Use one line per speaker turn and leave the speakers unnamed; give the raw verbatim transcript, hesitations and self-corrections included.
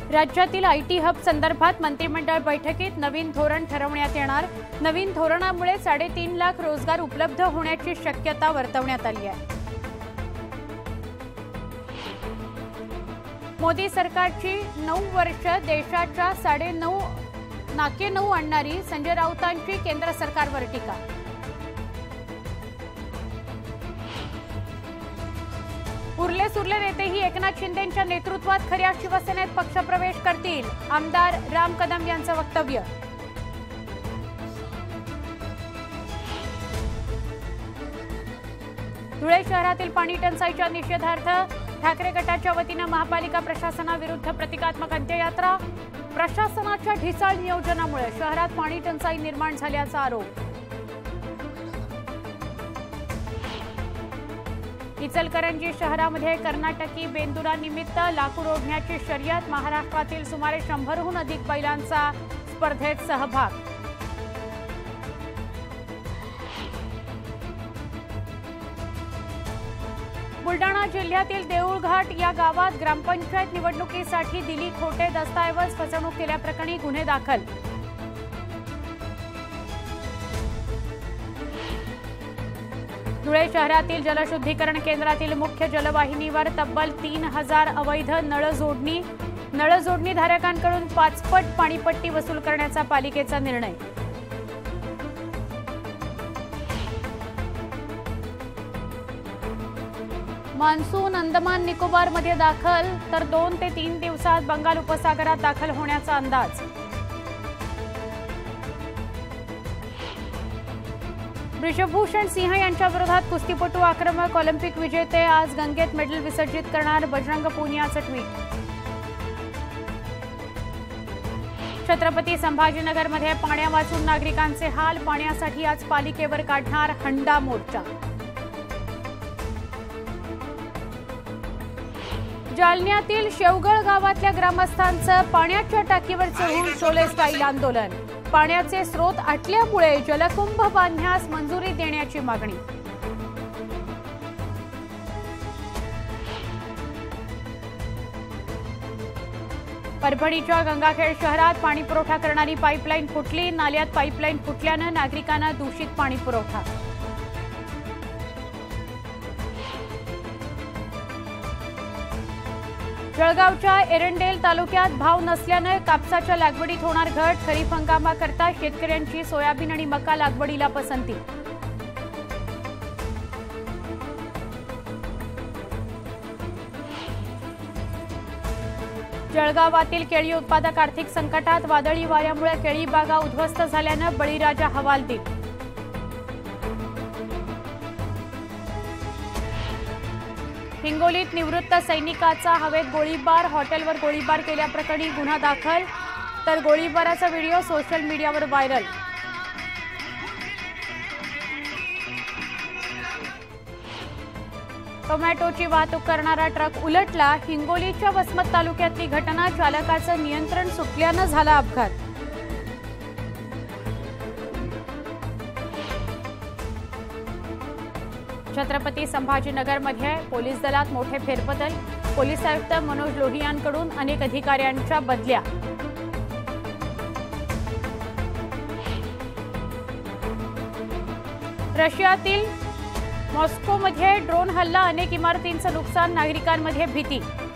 राज्यातील IT hub संदर्भात मंत्रिमंडळ बैठकीत नवीन धोरण ठरवण्यात येणार। नवीन धोरणामुळे साडेतीन लाख रोजगार उपलब्ध होण्याची शक्यता वर्तवण्यात आली आहे। मोदी सरकारची नऊ वर्ष देशाच्या साडे नऊ नाके नऊ आणणारी संजय राऊतांची केंद्र सरकारवर टीका। उरले सुरले नेतेही एकनाथ शिंदेंच्या नेतृत्वात खऱ्या शिवसेनेत पक्षप्रवेश करतील, आमदार राम कदम यांचं वक्तव्य। धुळे शहरातील पाणी टंचाईच्या निषेधार्थ ठाकरे गटाच्या वतीने महापालिका प्रशासनाविरुद्ध प्रतिकात्मक अंत्ययात्रा। प्रशासनाच्या ढिसाळ नियोजनामुळे शहरात पाणी टंचाई निर्माण झाल्याचा आरोप। इचलकरंजी शहरामध्ये कर्नाटकी बेंदुरानिमित्त लाकूड ओढण्याची शर्यत। महाराष्ट्रातील सुमारे शंभरहून अधिक बैलांचा स्पर्धेत सहभाग। बुलडाणा जिल्ह्यातील देऊळघाट या गावात ग्रामपंचायत निवडणुकीसाठी दिली खोटे दस्तऐवज, फसवणूक केल्याप्रकरणी गुन्हे दाखल। धुळे शहरातील जलशुद्धीकरण केंद्रातील मुख्य जलवाहिनीवर तब्बल तीन हजार अवैध नळ जोडणी नळ जोडणी धारकांकडून पाचपट पाणीपट्टी वसूल करण्याचा पालिकेचा निर्णय। मान्सून अंदमान निकोबारमध्ये दाखल, तर दोन ते तीन दिवसात बंगाल उपसागरात दाखल होण्याचा अंदाज। ब्रिजभूषण सिंह यांच्या विरोधात कुस्तीपटू आक्रमक, ऑलिम्पिक विजेते आज गंगेत मेडल विसर्जित करणार, बजरंग पुनियाचं ट्विट। छत्रपती संभाजीनगरमध्ये पाण्या वाचून नागरिकांचे हाल, पाण्यासाठी आज पालिकेवर काढणार हंडा मोर्चा। जालन्यातील शेवगळ गावातल्या ग्रामस्थांचं पाण्याच्या टाकीवर चढून शोले स्टाईल आंदोलन। पाण्याचे स्रोत आटल्यामुळे जलकुंभ बांधण्यास मंजुरी देण्याची मागणी। परभणीच्या गंगाखेड शहरात पाणी पुरवठा करणारी पाईपलाईन फुटली, नाल्यात पाईपलाईन फुटल्यानं नागरिकांना दूषित पाणी पुरवठा। जळगावच्या एरंडेल तालुक्यात भाव नसल्याने कापसाच्या लागवडीत होणार घट, खरीप हंगामाकरता शेतकऱ्यांची सोयाबीन आणि मका लागवडीला पसंती। जळगावातील केळी उत्पादक आर्थिक संकटात, वादळी वाऱ्यामुळे केळी बागा उद्ध्वस्त झाल्यानं बळीराजा हवालदिल। हिंगोलीत निवृत्त सैनिकाचा हवेत गोळीबार, हॉटेलवर गोळीबार केल्याप्रकरणी गुन्हा दाखल, तर गोळीबाराचा व्हिडिओ सोशल मीडियावर व्हायरल। टोमॅटोची वाहतूक करणारा ट्रक उलटला, हिंगोलीच्या वसमत तालुक्यातली घटना, चालकाचं नियंत्रण सुटल्यानं झाला अपघात। छत्रपती संभाजीनगरमध्ये पोलीस दलात मोठे फेरबदल, पोलीस आयुक्त मनोज लोहियांकडून अनेक अधिकाऱ्यांच्या बदल्या। रशियातील मॉस्कोमध्ये ड्रोन हल्ला, अनेक इमारतींचं नुकसान, नागरिकांमध्ये भीती।